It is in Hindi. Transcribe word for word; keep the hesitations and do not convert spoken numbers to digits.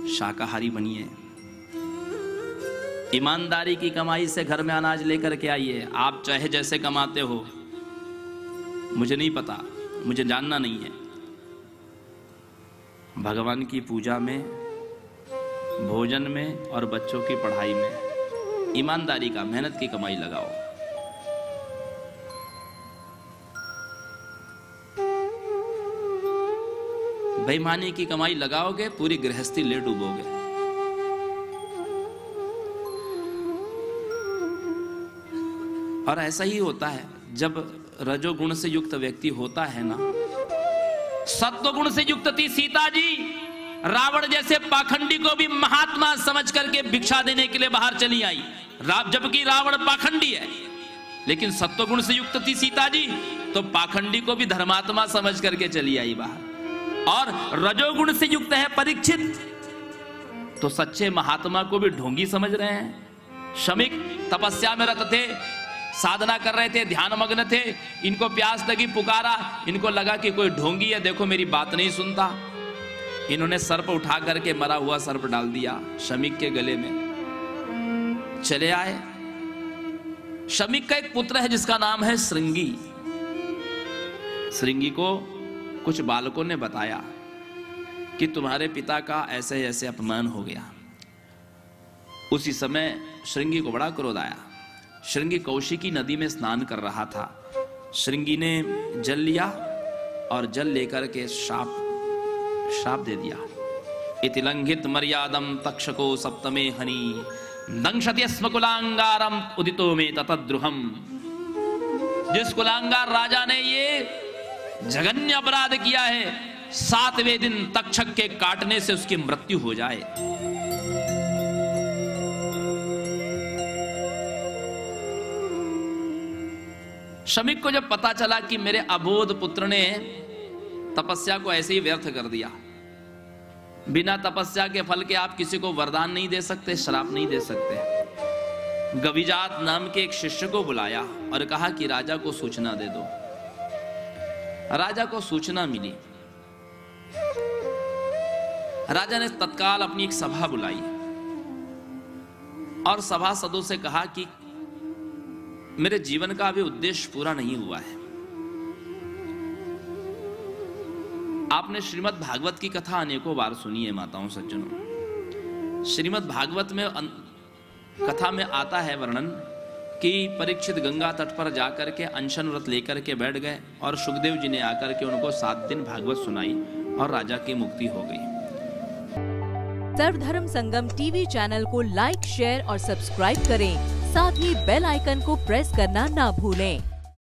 शाकाहारी बनिए, ईमानदारी की कमाई से घर में अनाज लेकर के आइए। आप चाहे जैसे कमाते हो मुझे नहीं पता, मुझे जानना नहीं है। भगवान की पूजा में, भोजन में और बच्चों की पढ़ाई में ईमानदारी का, मेहनत की कमाई लगाओ। बेईमानी की कमाई लगाओगे पूरी गृहस्थी ले डूबोगे। और ऐसा ही होता है जब रजोगुण से युक्त व्यक्ति होता है ना। सत्वगुण से युक्त थी सीता जी, रावण जैसे पाखंडी को भी महात्मा समझ करके भिक्षा देने के लिए बाहर चली आई, जबकि रावण पाखंडी है। लेकिन सत्वगुण से युक्त थी सीता जी, तो पाखंडी को भी धर्मात्मा समझ करके चली आई बाहर। और रजोगुण से युक्त है परीक्षित, तो सच्चे महात्मा को भी ढोंगी समझ रहे हैं। शमीक तपस्या में रत थे, साधना कर रहे थे, ध्यान मग्न थे, इनको प्यास लगी, पुकारा, इनको लगा कि कोई ढोंगी है, देखो मेरी बात नहीं सुनता। इन्होंने सर्प उठा करके, मरा हुआ सर्प डाल दिया शमीक के गले में। चले आए। शमीक का एक पुत्र है जिसका नाम है श्रृंगी। श्रृंगी को कुछ बालकों ने बताया कि तुम्हारे पिता का ऐसे ऐसे अपमान हो गया। उसी समय श्रृंगी को बड़ा क्रोध आया। श्रृंगी कौशिकी नदी में स्नान कर रहा था। श्रृंगी ने जल लिया और जल लेकर के श्राप श्राप दे दिया। इति लंघित मर्यादम तक्षको सप्तमे हनि दंशति स्म कुलांगारम उदितो में ततद्रुहम। जिस कुलांगार राजा ने ये जघन्य अपराध किया है, सातवें दिन तक्षक के काटने से उसकी मृत्यु हो जाए। शमीक को जब पता चला कि मेरे अबोध पुत्र ने तपस्या को ऐसे ही व्यर्थ कर दिया, बिना तपस्या के फल के आप किसी को वरदान नहीं दे सकते, श्राप नहीं दे सकते। गविजात नाम के एक शिष्य को बुलाया और कहा कि राजा को सूचना दे दो। राजा को सूचना मिली। राजा ने तत्काल अपनी एक सभा बुलाई और सभासदों से कहा कि मेरे जीवन का अभी उद्देश्य पूरा नहीं हुआ है। आपने श्रीमद् भागवत की कथा अनेकों बार सुनी है माताओं सज्जनों। श्रीमद् भागवत में कथा में आता है वर्णन कि परीक्षित गंगा तट पर जाकर के अनशन व्रत लेकर के बैठ गए और सुखदेव जी ने आकर के उनको सात दिन भागवत सुनाई और राजा की मुक्ति हो गई। सर्वधर्म संगम टीवी चैनल को लाइक, शेयर और सब्सक्राइब करें। साथ ही बेल आइकन को प्रेस करना ना भूलें।